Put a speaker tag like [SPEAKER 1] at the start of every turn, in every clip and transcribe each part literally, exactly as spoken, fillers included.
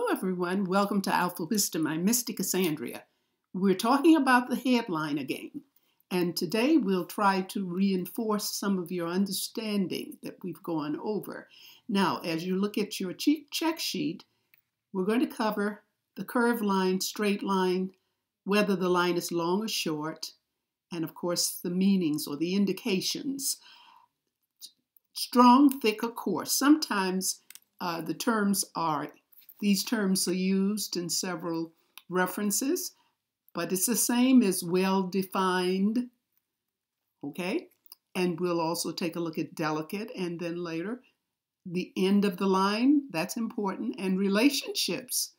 [SPEAKER 1] everyone. Welcome to Alpha Wisdom. I'm Misty Cassandra. We're talking about the headline again. And today we'll try to reinforce some of your understanding that we've gone over. Now, as you look at your check sheet, we're going to cover the curved line, straight line, whether the line is long or short, and of course the meanings or the indications. Strong, thick, or coarse. Sometimes uh, the terms are These terms are used in several references, but it's the same as well-defined, okay? And we'll also take a look at delicate, and then later, the end of the line, that's important, and relationships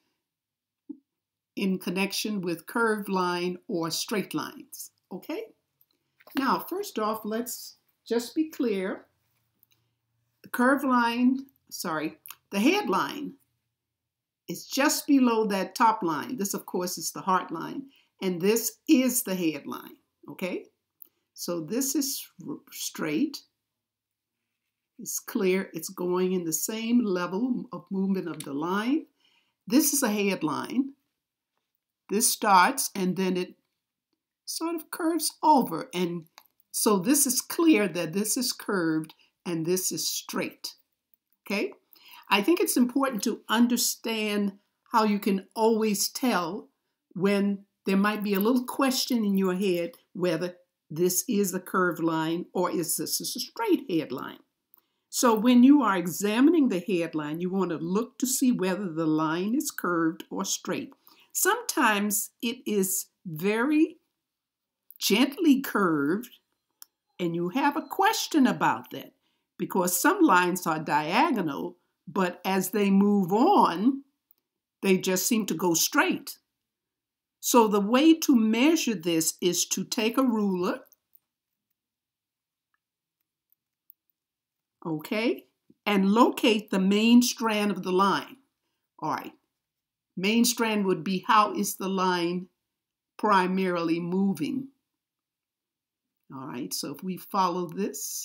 [SPEAKER 1] in connection with curved line or straight lines, okay? Now, first off, let's just be clear. The curved line, sorry, the headline is just below that top line. This, of course, is the heart line, and this is the headline, okay? So this is straight. It's clear. It's going in the same level of movement of the line. This is a headline. This starts, and then it sort of curves over, and so this is clear that this is curved, and this is straight, okay? I think it's important to understand how you can always tell when there might be a little question in your head whether this is a curved line or is this a straight headline. So when you are examining the headline, you want to look to see whether the line is curved or straight. Sometimes it is very gently curved, and you have a question about that because some lines are diagonal, but as they move on, they just seem to go straight. So the way to measure this is to take a ruler, okay, and locate the main strand of the line. All right, main strand would be how is the line primarily moving. All right, so if we follow this,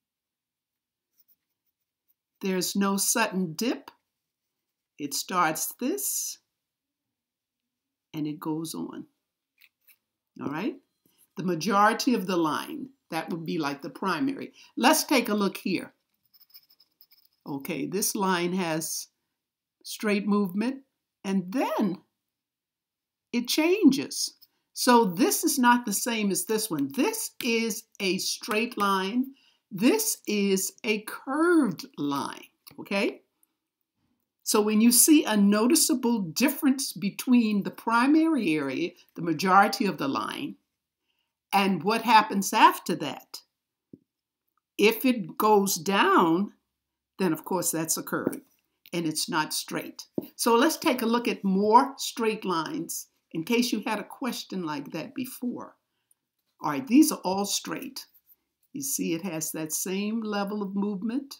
[SPEAKER 1] there's no sudden dip. It starts this, and it goes on. All right? The majority of the line, that would be like the primary. Let's take a look here. Okay, this line has straight movement, and then it changes. So this is not the same as this one. This is a straight line. This is a curved line, okay? So when you see a noticeable difference between the primary area, the majority of the line, and what happens after that, if it goes down, then of course that's a curve, and it's not straight. So let's take a look at more straight lines in case you had a question like that before. All right, these are all straight. You see it has that same level of movement.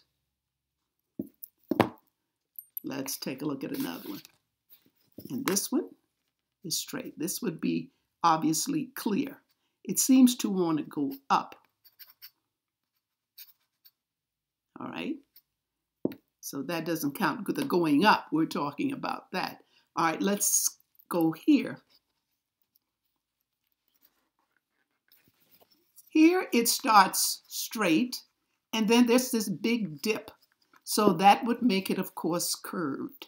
[SPEAKER 1] Let's take a look at another one. And this one is straight. This would be obviously clear. It seems to want to go up. All right. So that doesn't count the going up. We're talking about that. All right, let's go here. Here it starts straight, and then there's this big dip. So that would make it, of course, curved.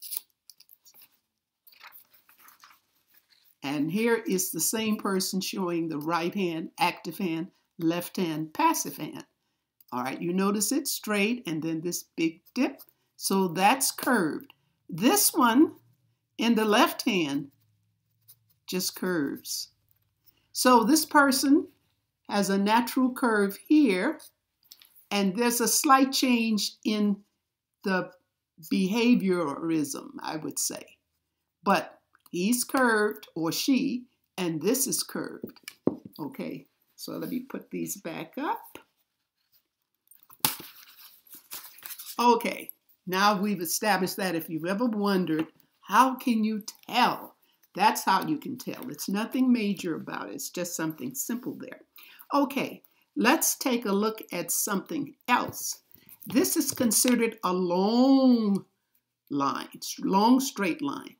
[SPEAKER 1] And here is the same person showing the right hand, active hand, left hand, passive hand. All right, you notice it's straight, and then this big dip. So that's curved. This one in the left hand just curves. So this person has a natural curve here, and there's a slight change in the behaviorism, I would say. But he's curved, or she, and this is curved. Okay, so let me put these back up. Okay, now we've established that. If you've ever wondered, how can you tell? That's how you can tell. It's nothing major about it. It's just something simple there. Okay, let's take a look at something else. This is considered a long line, long straight line.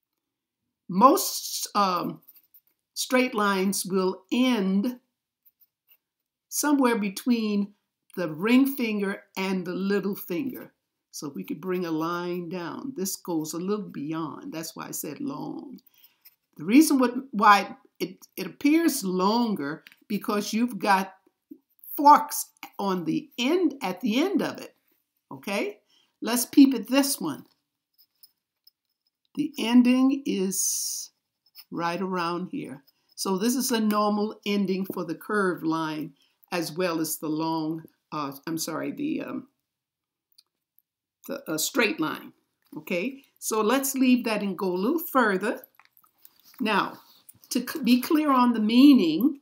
[SPEAKER 1] Most um, straight lines will end somewhere between the ring finger and the little finger. So we could bring a line down. This goes a little beyond. That's why I said long. The reason what, why it, it appears longer because you've got forks on the end, at the end of it. Okay? Let's peep at this one. The ending is right around here. So this is a normal ending for the curved line as well as the long, uh, I'm sorry, the, um, the uh, straight line. Okay? So let's leave that and go a little further. Now, to be clear on the meaning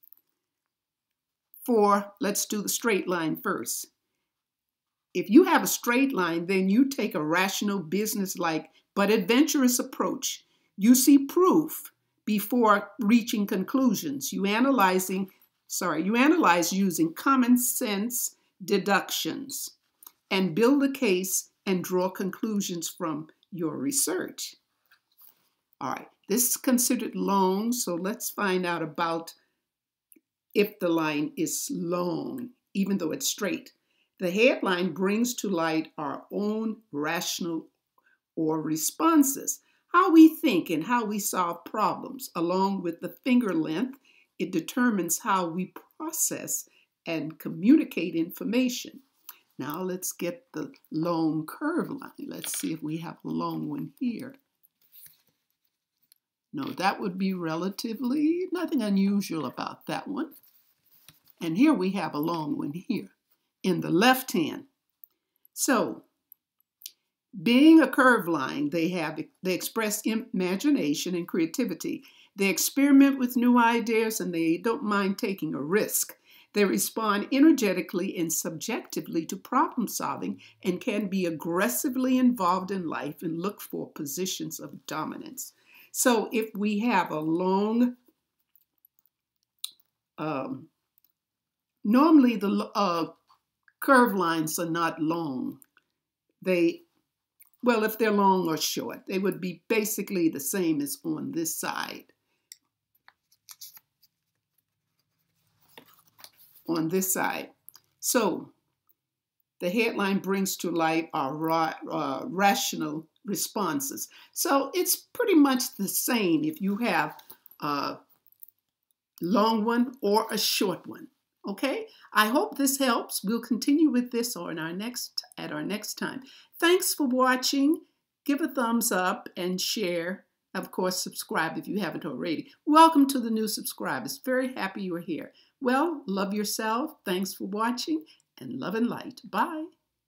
[SPEAKER 1] for, let's do the straight line first. If you have a straight line, then you take a rational, business-like, but adventurous approach. You see proof before reaching conclusions. You analyzing, sorry, you analyze using common sense deductions and build a case and draw conclusions from your research. All right, this is considered long, so let's find out about if the line is long, even though it's straight. The headline brings to light our own rational or responses, how we think and how we solve problems. Along with the finger length, it determines how we process and communicate information. Now let's get the long curve line. Let's see if we have a long one here. No, that would be relatively nothing unusual about that one. And here we have a long one here in the left hand. So, being a curved line, they have they express imagination and creativity. They experiment with new ideas and they don't mind taking a risk. They respond energetically and subjectively to problem solving and can be aggressively involved in life and look for positions of dominance. So if we have a long, um, normally the uh, curved lines are not long. They, well, if they're long or short, they would be basically the same as on this side. On this side. So the headline brings to light our ra uh, rational responses. So it's pretty much the same if you have a long one or a short one. Okay, I hope this helps. We'll continue with this on our next at our next time. Thanks for watching. Give a thumbs up and share. Of course, subscribe if you haven't already. Welcome to the new subscribers. Very happy you're here. Well, love yourself. Thanks for watching and love and light. Bye.